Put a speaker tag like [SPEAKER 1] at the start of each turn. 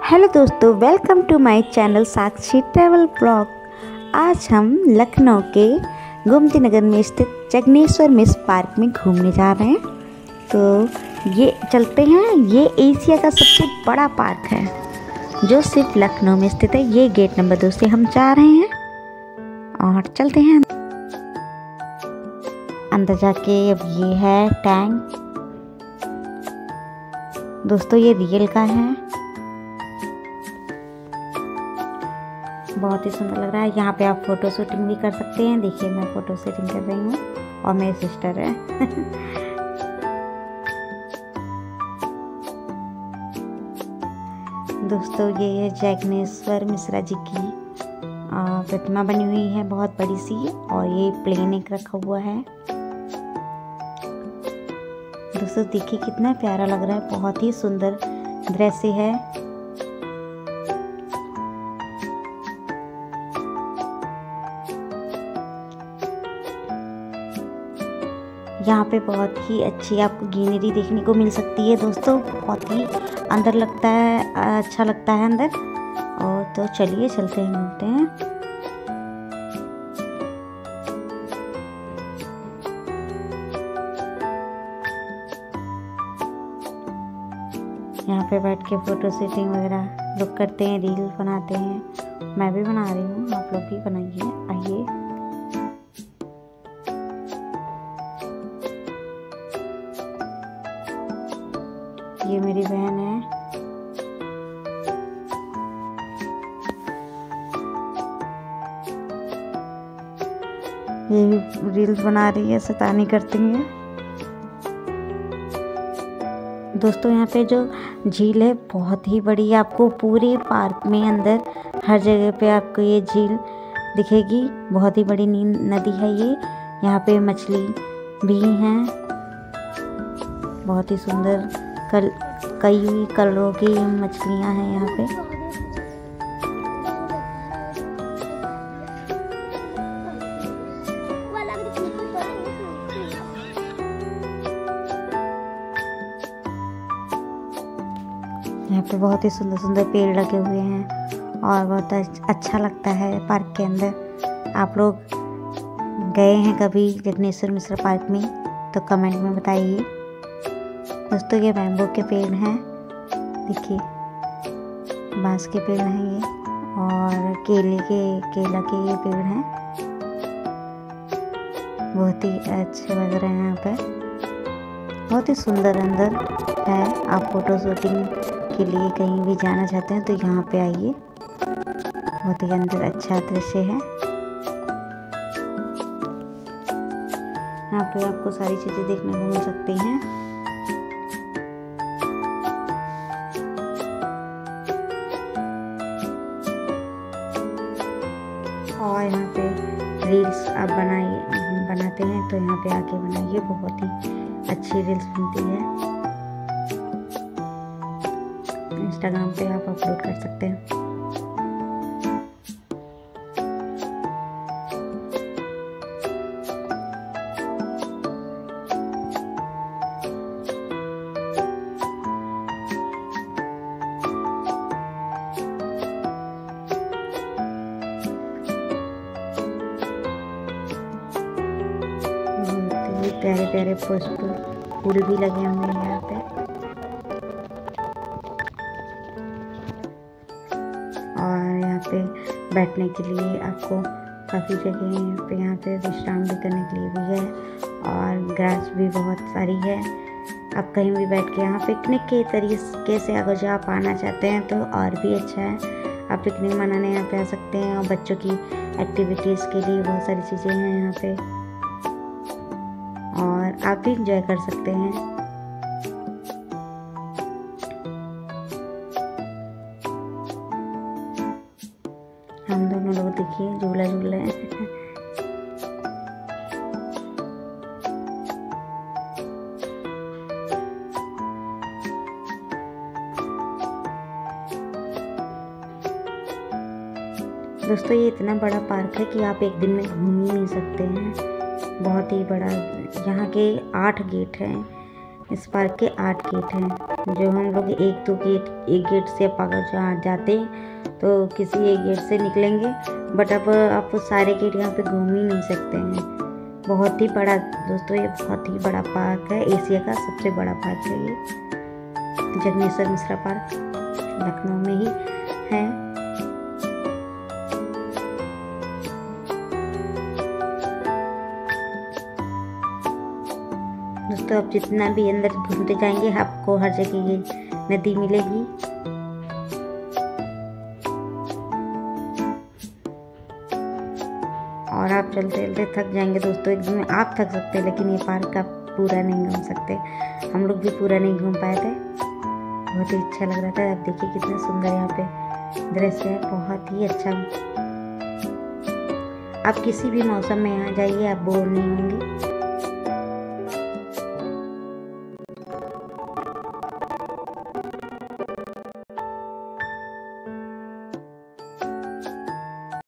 [SPEAKER 1] Hello दोस्तों, welcome to my channel Sakshi travel blog. आज हम लखनऊ के गोमती नगर में स्थित जगनेश्वर मिश्र पार्क में घूमने जा रहे हैं। तो ये चलते हैं। ये एशिया का सबसे बड़ा पार्क है जो सिर्फ लखनऊ में स्थित है। ये गेट नंबर 2 से हम जा रहे हैं और चलते हैं अंदर जाके। अब ये है टैंक। दोस्तों ये रियल का है, बहुत ही सुंदर लग रहा है। यहाँ पे आप फोटो शूटिंग भी कर सकते हैं। देखिए मैं फोटो शूटिंग कर रही हूँ और मेरी सिस्टर है। दोस्तों ये है जगनेश्वर मिश्रा जी की प्रतिमा बनी हुई है, बहुत बड़ी सी। और ये प्लेन एक रखा हुआ है। दोस्तों देखिए कितना प्यारा लग रहा है, बहुत ही सुंदर दृश्य है। यहाँ पे बहुत ही अच्छी आपको ग्रीनरी देखने को मिल सकती है। दोस्तों बहुत ही अंदर लगता है, अच्छा लगता है अंदर। और तो चलिए चलते हैं, घूमते हैं। यहाँ पे बैठ के फोटो शूटिंग वगैरह लोग करते हैं, रील बनाते हैं। मैं भी बना रही हूँ, आप लोग भी बनाइए, आइए। ये मेरी बहन है। ये भी रील्स बना रही है, शैतानी करती है। दोस्तों यहाँ पे जो झील है बहुत ही बड़ी है। आपको पूरे पार्क में अंदर हर जगह पे आपको ये झील दिखेगी। बहुत ही बड़ी नदी है ये। यहाँ पे मछली भी हैं, बहुत ही सुंदर। कई कलरों की मछलियां हैं यहाँ पे। यहाँ पे बहुत ही सुंदर सुंदर पेड़ लगे हुए हैं और बहुत अच्छा लगता है पार्क के अंदर। आप लोग गए हैं कभी जगनेश्वर मिश्रा पार्क में तो कमेंट में बताइए। दोस्तों ये बैम्बू के पेड़ हैं, देखिए बांस के पेड़ हैं ये। और केला के ये पेड़ हैं, बहुत ही अच्छे लग रहे हैं यहाँ पे। बहुत ही सुंदर अंदर है। आप फोटो शूटिंग के लिए कहीं भी जाना चाहते हैं तो यहाँ पे आइए, बहुत ही अंदर अच्छा दृश्य है। यहाँ पे आपको सारी चीज़ें देखने को मिल सकती हैं। और यहाँ पे रील्स आप बनाते हैं तो यहाँ पे आके बनाइए, बहुत ही अच्छी रील्स बनती है। इंस्टाग्राम पे आप अपलोड कर सकते हैं। प्यारे प्यारे फूल भी लगे हुए हैं यहाँ पे। और यहाँ पे बैठने के लिए आपको काफ़ी जगह पे यहाँ पे विश्राम भी करने के लिए भी है। और ग्रास भी बहुत सारी है। आप कहीं भी बैठ के यहाँ पिकनिक के तरीके से अगर जो आप आना चाहते हैं तो और भी अच्छा है। आप पिकनिक मनाने यहाँ पे आ सकते हैं। और बच्चों की एक्टिविटीज़ के लिए बहुत सारी चीज़ें हैं यहाँ पे और आप भी इंजॉय कर सकते हैं। हम दोनों लोग देखिए झूला झूल रहे हैं। दोस्तों ये इतना बड़ा पार्क है कि आप एक दिन में घूम ही नहीं सकते हैं, बहुत ही बड़ा। यहाँ के 8 गेट हैं, इस पार्क के 8 गेट हैं। जो हम लोग एक गेट से अगर जाते हैं तो किसी एक गेट से निकलेंगे, बट अब आप सारे गेट यहाँ पे घूम ही नहीं सकते हैं। बहुत ही बड़ा दोस्तों, ये बहुत ही बड़ा पार्क है, एशिया का सबसे बड़ा पार्क है ये, जगनेश्वर मिश्रा पार्क लखनऊ में ही है। दोस्तों आप जितना भी अंदर घूमते जाएंगे आपको हर जगह ये नदी मिलेगी। और आप चलते चलते थक जाएंगे दोस्तों, एकदम आप थक सकते हैं, लेकिन ये पार्क आप पूरा नहीं घूम सकते। हम लोग भी पूरा नहीं घूम पाए थे, बहुत ही अच्छा लग रहा था। आप देखिए कितना सुंदर यहाँ पे दृश्य है, बहुत ही अच्छा। आप किसी भी मौसम में यहाँ जाइए, आप बोर नहीं होंगे।